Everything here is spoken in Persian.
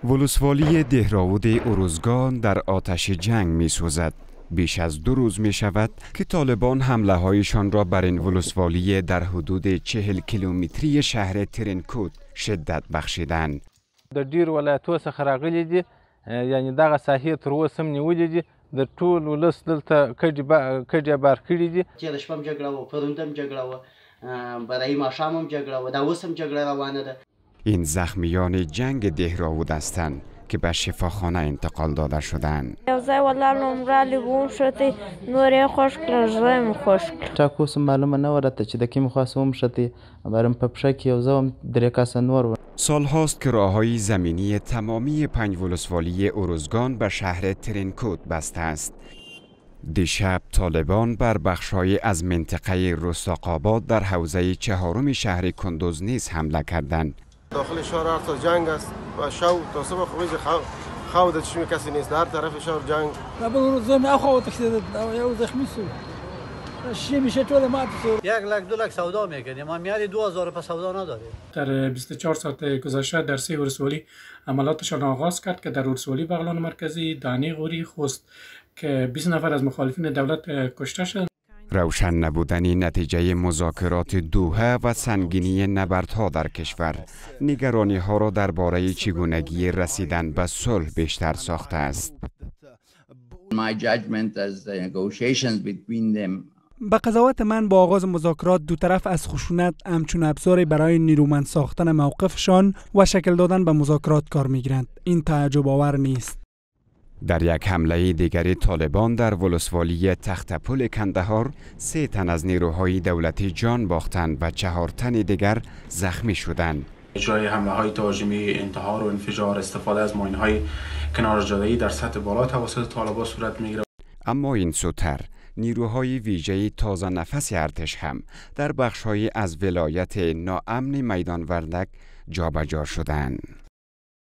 ولسوالی دهراود ارزگان در آتش جنگ می سوزد. بیش از 2 روز می شود که طالبان حمله هایشان را بر این ولسوالی در حدود 40 کیلومتری شهر ترینکوت شدت بخشیدند. در ډیر ولایتو څخه راغلي دي، یعنی دغه ساحې تر اوسه هم نیولې دي. د ټول ولس دلته کډې بار کړي دي. تېره شپه هم جګړه وه، پرون هم جګړه وه، برای ماښام هم جګړه وه، دا اوس هم جګړه روانه ده. این زخمیان جنگ دهراود هستند که به شفاخانه انتقال داده شدند. یوځای ولاړم رالی ووم شتی نور یې خوښ کړل، زړه مې خوښ کړ. ټاکوس معلومه نه وه راته چې د کومې خواست وم شتی برم په پښه کې یو زه وم 3 کسه نور وم. سال هاست که راههای زمینی تمامی 5 ولسوالی ارزگان به شهر ترینکوت بسته است. دیشب طالبان بر بخش‌های از منطقه رستاق‌آباد در حوزه 4 شهر کندوز نیز حمله کردند. داخل شهر ارتا جنگ است و شو تا صبح خروج خود چشم کسی نیست، در طرف شهر جنگ. قبل زمین اخو تکسید یو زخمی شد. شی میشه طول ما 1 لک 2 لک سودا میکنیم، ما میاری 2000 پس سودا نداریم. در 24 ساعت گذشته در 3 ولسوالی عملاتشان آغاز کرد که در ولسوالی بغلان مرکزی، دانی غوری، خوست که 20 نفر از مخالفین دولت کشته شدند. روشن نبودن نتیجه مذاکرات دوحه و سنگینی نبردها در کشور نگرانی ها را درباره چگونگی رسیدن به صلح بیشتر ساخته است. به قضاوت من با آغاز مذاکرات دو طرف از خشونت همچون ابزاری برای نیرومند ساختن موقفشان و شکل دادن به مذاکرات کار میگیرند. این تعجب آور نیست. در یک حمله دیگری طالبان در ولسوالی تختپل کندهار 3 تن از نیروهای دولتی جان باختند و 4 تن دیگر زخمی شدند. اجرای حمله های تهاجمی، انتحار و انفجار، استفاده از ماین های کنارجاده‌ای در سطح بالا توسط طالبان صورت میگیرد. اما این سوتر نیروهای ویژه تازه نفس ارتش هم در بخش‌های از ولایت ناامن میدان وردک جابجا شدند.